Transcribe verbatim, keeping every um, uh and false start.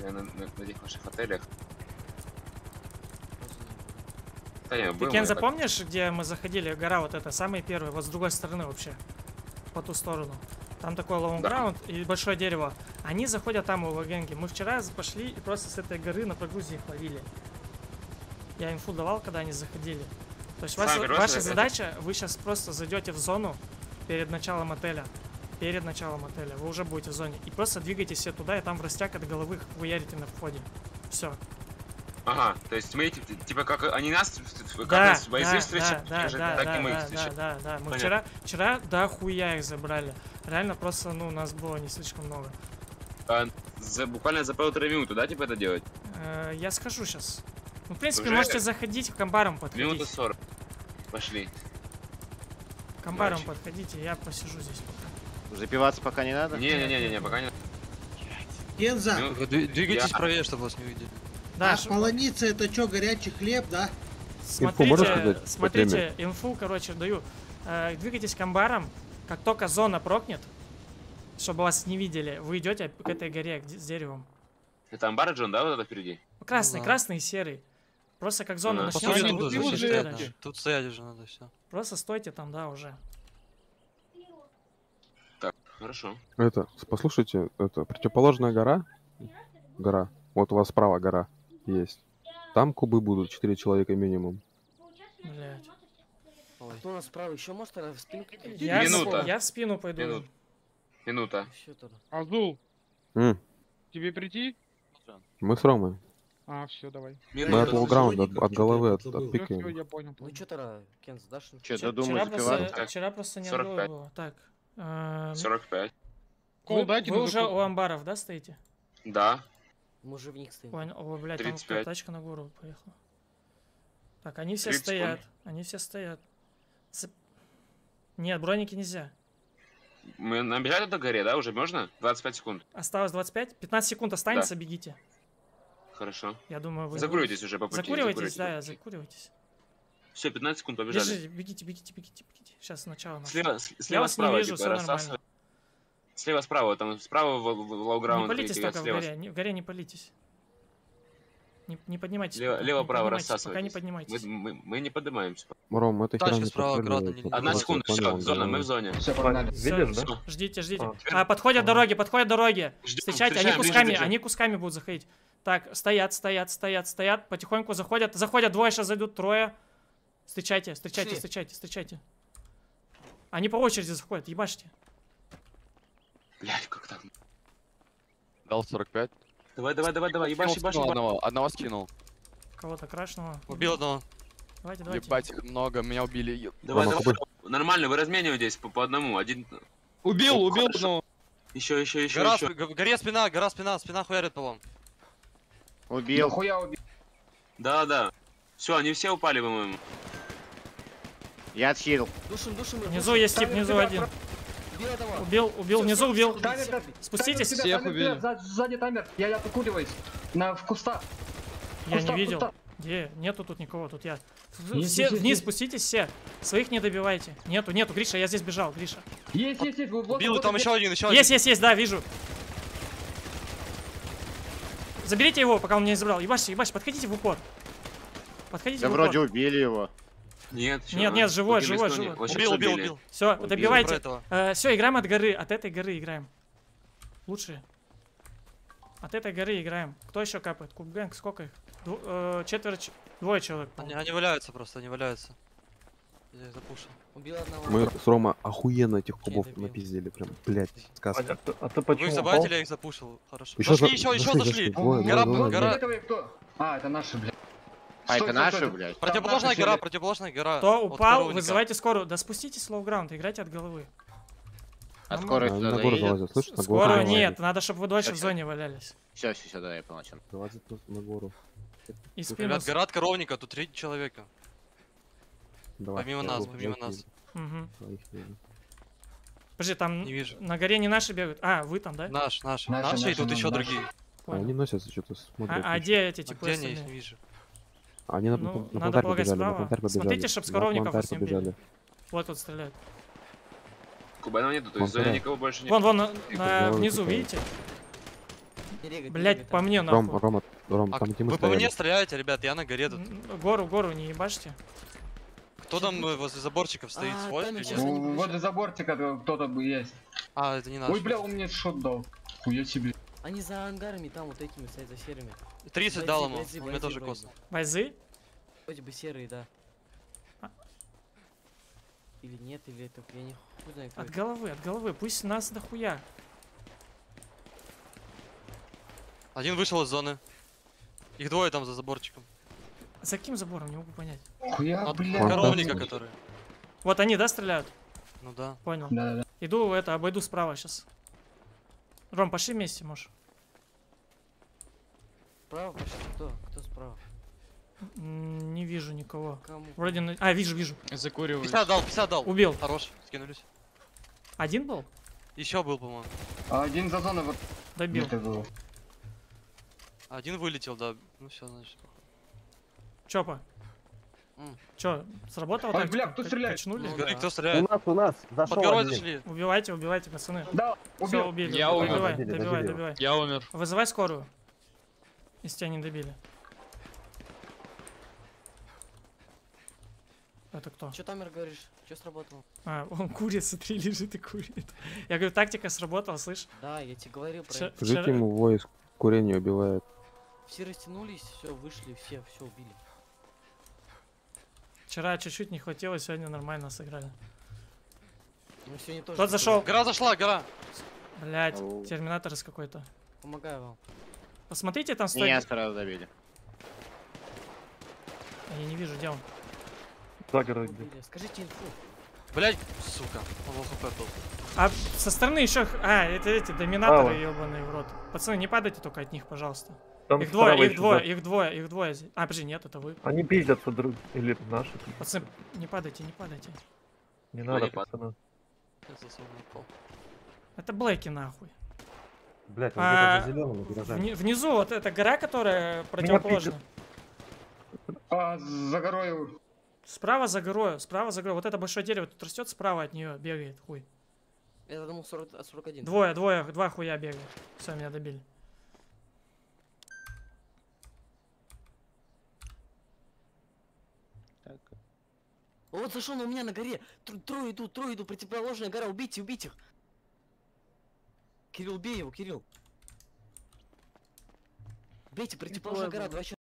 Я на, на, на этих ваших отелях. Да, Ты, не, был, Кен, я запомнишь, где мы заходили? Гора вот эта, самая первая, вот с другой стороны вообще. По ту сторону. Там такой лонграунд да. и большое дерево. Они заходят там у Вагенги. Мы вчера пошли и просто с этой горы на прогрузе их ловили. Я инфу давал, когда они заходили. То есть ваша, ваша задача, вы сейчас просто зайдете в зону перед началом отеля. Перед началом отеля. Вы уже будете в зоне. И просто двигайтесь все туда, и там в растяг от головы хуярите на входе. Все. Ага, то есть мы, типа, как они нас, как да, нас бойцы да, встречают, да, да, так да, и мы их да, встречаем. да, да, да. Мы Понятно. вчера, вчера, да, хуя их забрали. Реально просто, ну, нас было не слишком много. А, за, буквально за полторы минуты, да, типа это делать? Э, я скажу сейчас. Ну, в принципе, Уже можете заходить, к амбарам подходить. Минута сорок. Пошли. К амбарам подходите, я посижу здесь пока. Запиваться пока не надо? Не-не-не, пока не. Генза! Вы двигайтесь я... правее, чтобы вас не увидели. Да, а ш... полоница это что, горячий хлеб, да? Смотрите, смотрите, инфу, короче, даю. Э, двигайтесь к амбарам, как только зона прокнет, чтобы вас не видели, вы идете к этой горе с деревом. Это амбар, Джон, да, вот это впереди? Красный, ну, красный и серый. Просто как зона ну, начнется, тут, вы, тут, вы стоять, тут стоять уже надо, все. Просто стойте там, да, уже. Так, хорошо. Это, послушайте, это противоположная гора. Гора. Вот у вас справа гора есть. Там кубы будут, четыре человека минимум. Блять. Кто у нас справа еще может в спину? Я, Минута. я в спину пойду. Минут. Минута. Азул, М. тебе прийти? Мы с Ромой. А, все, давай. Мы от лоу-граунда, от, от головы от, отпикаем. Все, я понял. Ну что тогда, Кен, дашь? Че-то думаю, Вчера запиваться? просто, вчера просто не от головы было. Так. Э, сорок пять. Кол вы дайте, вы ну, уже закол. у амбаров, да, стоите? Да. Мы уже в них стоим. Понял. О, блядь, там тридцать пять. тачка на гору поехала. Так, они все тридцать стоят. Они все стоят. С... Нет, броники нельзя. Мы нам бежать до горе, да, уже можно? двадцать пять секунд. Осталось двадцать пять. пятнадцать секунд останется, да. Бегите. Хорошо. Я думаю, вы... Закуривайтесь уже по пути. Закуривайтесь, да, закуривайтесь. Все, пятнадцать секунд, побежали. Бежите, бегите, бегите, бегите, бегите. Сейчас сначала. Слева, я вас справа, не вижу, типа, все нормально. Слева, справа, там справа в, в, в лоу-граунд. Не палитесь только в горе, не, в горе не палитесь. Не, не поднимайтесь. Лево, лево право рассасывайтесь. Пока не поднимайтесь. Мы, мы, мы не поднимаемся. Ром, это хера не справа град, Одна секунда, все, зона, мы в зоне. Все, погнали. Видишь, да? Все, ждите, ждите. А, а, подходят дороги, подходят дороги. Ждем, Встречайте, они кусками, они кусками будут заходить. Так, стоят, стоят, стоят, стоят. Потихоньку заходят. Заходят двое, сейчас зайдут трое. Встречайте, встречайте, встречайте, встречайте. Они по очереди заходят, ебашьте. Блять, как так? Дал сорок пять. Давай, давай, давай, давай, ебашь, ебашь, ебашь. Одного, одного скинул. Кого-то крашного. Убил одного. Давайте, давайте. Ебать, их много, меня убили. Давай, давай, давай. Нормально, вы размениваетесь по, по одному. Один. Убил, убил одного. Еще, еще, еще, гора, еще. Г горе спина, гора спина, спина хуярит по-моему. Убил. Хуя убил. Да, да. Все, они все упали, по-моему. Я отхилил. Душим, душим. Внизу есть тип, внизу один. Убил, убил, внизу убил. Спуститесь. Всех убили. Сзади таймер, я откуриваюсь. На, в кустах. Я не видел. Где? Нету тут никого, тут я. Все вниз спуститесь, все. Своих не добивайте. Нету, нету, Гриша, я здесь бежал, Гриша. Есть, есть, есть. Убил, там еще один, еще один. Есть, есть, есть, да, вижу. Заберите его, пока он меня не забрал. Ебашьте, ебашьте, подходите в упор. Подходите да в упор. вроде убили его. Нет, нет, нет, живой, живой, живой. Убил, убил, убил. Все, добивайте. Э, все, играем от горы, от этой горы играем. Лучше. От этой горы играем. Кто еще капает? Кубгэнг, сколько их? Ду э, четверо, двое человек. Они, они валяются просто, они валяются. Я их запушил. Убил одного. Мы с Рома охуенно этих кубов напиздили, прям, блять, сказка. А, а ты почему? Вы их забайтили, я их запушил. Хорошо. Еще Зашли, за... еще, еще зашли, зашли. зашли. Двое, Гора, двое, двое, гора. Это кто? А, это наши, блядь. А Стой, это стой, наши, стой. блядь? Противоположная гора, противоположная гора. Кто упал, вызывайте скорую. Да спуститесь с лоу-граунд, играйте от головы. А скорость на гору залазят, слышишь? На гору Скорую залазят. нет, надо, чтобы вы дольше в зоне валялись. Все, все, все, да, я понял, чем. Залазят на гору. И спину. Ребят, гора от коровника, тут три человека. Давай, помимо нас, помимо нас. Угу. Видно. Подожди, там не вижу. На горе не наши бегают. А, вы там, да? Наш, наш. Наши, Наши, и тут наши, еще наши. другие. А, они носятся, что-то смотрят. А, а где эти А типа? где они, я их не вижу. Они на, Ну, на, на надо плантарь полагать побежали, на справа. плантарь побежали. Смотрите, чтоб с На коровников плантарь всем побежали. били. Вот тут стреляют. Кубанов нету, то есть в зоне никого больше нет. Вон, вон, на, на, головы внизу, кидают. видите? Не регать, не Блять, регать, по там. мне Ром, нахуй. Рома, Ром, А там где мы вы по мне стояли. стреляете, ребят, я на горе тут. М, Гору, гору не ебашьте. Кто там э, возле заборчиков стоит? А, Свой там или сейчас нет? они Ну, побежали. возле заборчика кто-то бы есть. А, это не наш. Ой, бля, он мне шот дал. Хуя себе. Они за ангарами там вот этими стоят, за серыми. тридцать Бойцы, дал ему, бойцы, у меня бойцы, тоже бойцы. косно. Войзы? Вроде бы серые, да. А. Или нет, или это, я не хуй знаю, кто От это. головы, от головы. Пусть нас дохуя. Один вышел из зоны. Их двое там за заборчиком. За каким забором? Не могу понять. Хуя, От бля. коровника, который. Вот они, да, стреляют? Ну да. Понял. Да, да. Иду, это, обойду справа сейчас. Ром, пошли вместе, можешь. Справа пошли, кто? Кто справа? М, Не вижу никого. Кому? Вроде... на- А, вижу, вижу. Закуриваю. пятьдесят дал, пятьдесят дал. Убил. Хорош, скинулись. Один был? Еще был, по-моему. А один за зоной вот Добил. где-то был. Один вылетел, да. Ну все, значит. Чопа. М. Чё, сработало Ой, тактика? бля, кто К- стреляет? качнули? С горы да. кто стреляет? нас, у нас. Под горой зашли. Убивайте, убивайте, пацаны. Да, Все, убил. убили. Я умер. Добивай, Добили, добивай, добили. добивай. Я умер. Вызывай скорую. Если тебя не добили. Это кто? Че, Тамер, говоришь? Че сработало? А, он курит, смотри, лежит и курит. Я говорю, тактика сработала, слышь? Да, я тебе говорил про Вчера- это. Скажите вчера- ему, войс курение убивает. Все растянулись, все, вышли, все, все убили. Вчера чуть-чуть не хватило, сегодня нормально сыграли. Ну сегодня тоже. Тот зашел. Гора зашла, гора. Блять, Ау. терминатор из какой-то. Помогаю вам. Посмотрите, там стоит. Меня сразу добили. Я не вижу, где он. Убили. Скажите инфу. Блять, сука. Он в ЛХП был. А со стороны еще. А, это эти доминаторы, ебаные в рот. Пацаны, не падайте только от них, пожалуйста. их двое, их двое, их двое, их двое. А, подожди, нет, это вы. Они пиздятся друг или наши. Пацаны, не падайте, не падайте. Не надо, не пад- пацаны. Я засунул в пол. Это Блэки, нахуй. Блять, он где-то за зеленым Вни- внизу вот эта гора, которая противоположна. А, за горой. Справа за горой, справа за горой. Вот это большое дерево тут растет, справа от нее бегает хуй. Я думал сорок, а, сорок один. Двое, двое, два хуя бегают. Все, меня добили. Вот зашел на меня на горе. Тр- Трое идут, трое идут, противоположная гора. Убейте, убейте их. Кирилл, убей его, Кирилл. Бейте, противоположная гора, два